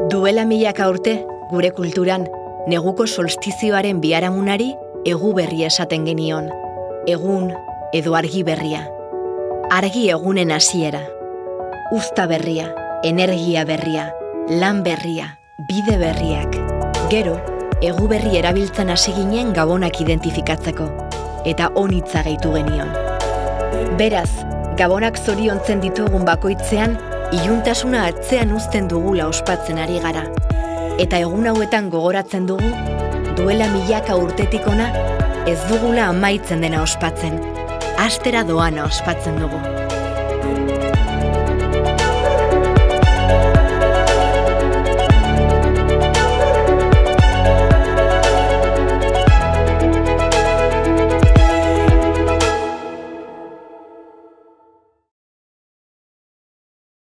Duela milaka urte, gure kulturan, neguko solstizioaren biharamunari egu berria esaten genion. Egun edo argi berria. Argi egunen hasiera. Uzta berria, energia berria, lan berria, bide berriak. Gero, egu berri erabiltzen hasi ginen gabonak identifikatzeko, eta onitza gehitu genion. Beraz, gabonak zoriontzen ditugun bakoitzean, iluntasuna atzean uzten dugula ospatzen ari gara. Eta egun hauetan gogoratzen dugu, duela milaka urtetik ona, ez dugula amaitzen dena ospatzen, hastera doana ospatzen dugu.